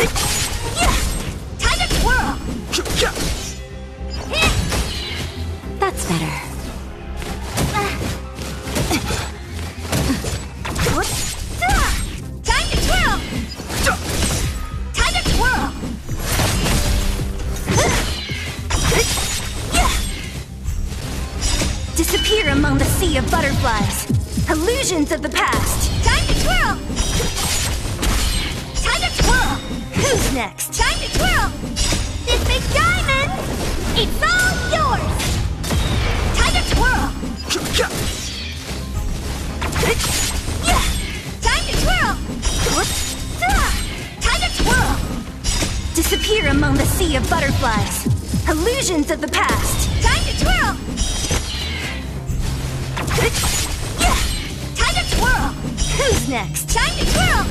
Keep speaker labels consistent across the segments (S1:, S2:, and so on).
S1: Time to twirl!
S2: That's better.
S1: Time to twirl! Time to twirl!
S2: Disappear among the sea of butterflies. Illusions of the past.
S1: Time to twirl! Time to twirl!
S2: Who's next?
S1: Time to twirl! This big diamond! It's all yours! Time to twirl! Time to twirl! Time to twirl!
S2: Disappear among the sea of butterflies. Illusions of the past.
S1: Time to twirl! Time to twirl!
S2: Who's next?
S1: Time to twirl!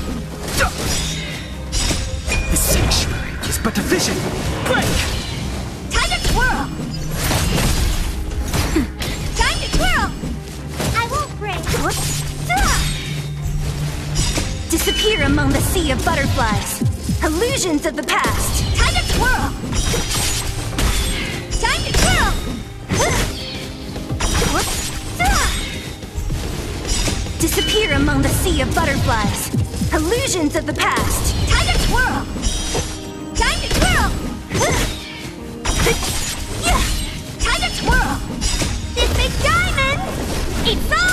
S3: The sanctuary is but a vision. Break!
S1: Time to twirl! Time to twirl! I won't break!
S2: Disappear among the sea of butterflies. Illusions of the past.
S1: Time to twirl! Time to twirl!
S2: Disappear among the sea of butterflies. Illusions of the past.
S1: Time to twirl! Time to twirl! Time to twirl! This big diamond! It's all